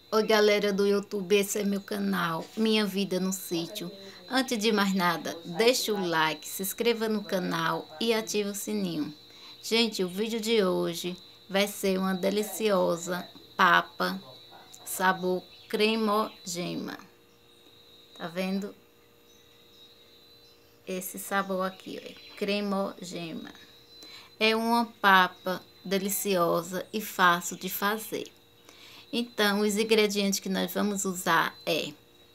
Oi, galera do YouTube, esse é meu canal, Minha Vida no Sítio. Antes de mais nada, deixa o like, se inscreva no canal e ative o sininho. Gente, o vídeo de hoje vai ser uma deliciosa papa sabor cremogema. Tá vendo? Esse sabor aqui, ó, cremogema. É uma papa deliciosa e fácil de fazer. Então, os ingredientes que nós vamos usar é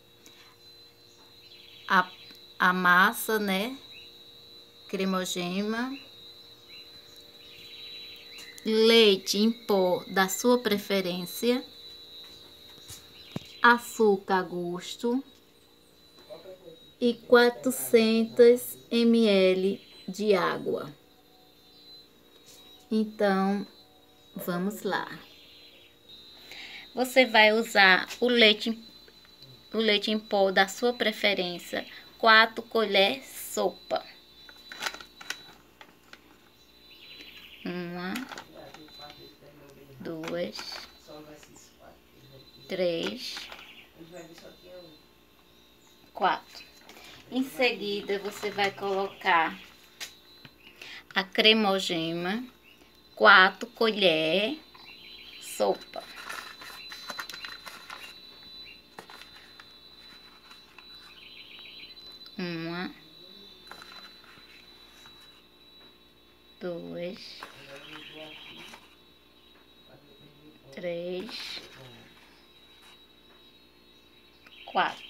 a massa, né? Cremogema, leite em pó da sua preferência, açúcar a gosto e 400 ml de água. Então, vamos lá. Você vai usar o leite em pó da sua preferência, 4 colheres sopa. 1, 2, 3, 4. Em seguida, você vai colocar a cremogema, 4 colheres sopa. Uma, 2, 3, 4.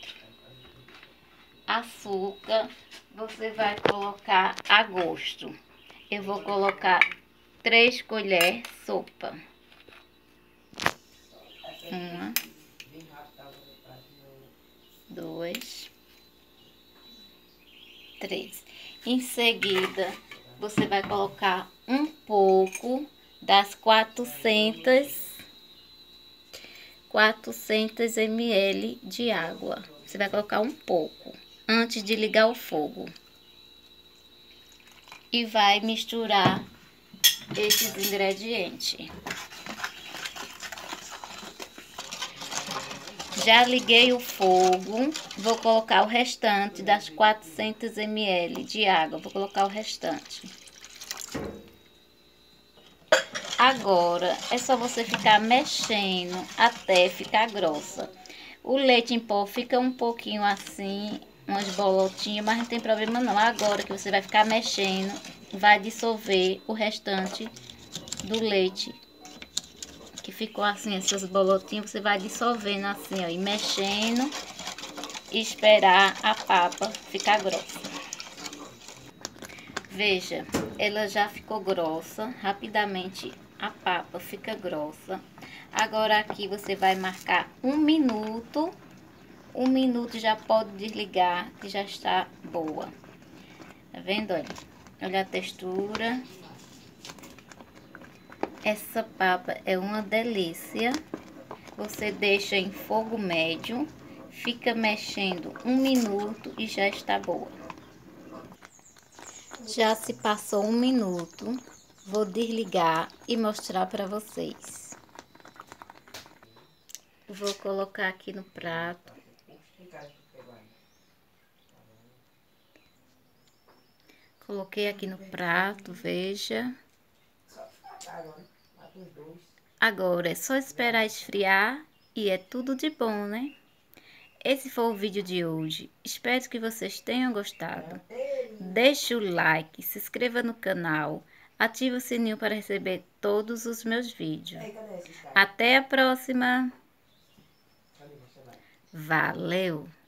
Açúcar, você vai colocar a gosto. Eu vou colocar 3 colheres sopa. 1, 2, 3. Em seguida, você vai colocar um pouco das 400 ml de água. Você vai colocar um pouco antes de ligar o fogo. E vai misturar esses ingredientes. Já liguei o fogo, vou colocar o restante das 400 ml de água, vou colocar o restante. Agora, é só você ficar mexendo até ficar grossa. O leite em pó fica um pouquinho assim, umas bolotinhas, mas não tem problema não. Agora que você vai ficar mexendo, vai dissolver o restante do leite. Que ficou assim, essas bolotinhas, você vai dissolvendo assim, ó, e mexendo e esperar a papa ficar grossa. Veja, ela já ficou grossa, rapidamente a papa fica grossa. Agora aqui você vai marcar 1 minuto. 1 minuto já pode desligar, que já está boa. Tá vendo, olha? Olha a textura. Essa papa é uma delícia. Você deixa em fogo médio, fica mexendo 1 minuto e já está boa. Já se passou 1 minuto, vou desligar e mostrar para vocês. Vou colocar aqui no prato. Coloquei aqui no prato, veja. Agora é só esperar esfriar e é tudo de bom, né? Esse foi o vídeo de hoje. Espero que vocês tenham gostado. Deixe o like, se inscreva no canal, ative o sininho para receber todos os meus vídeos. Até a próxima. Valeu!